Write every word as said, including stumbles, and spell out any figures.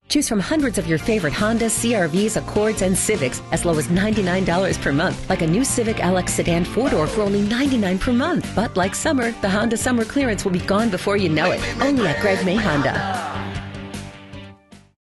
Choose from hundreds of your favorite Hondas, C R Vs, Accords, and Civics as low as ninety-nine dollars per month. Like a new Civic L X sedan four-door for only ninety-nine dollars per month. But like summer, the Honda summer clearance will be gone before you know it. Only at Greg May Honda.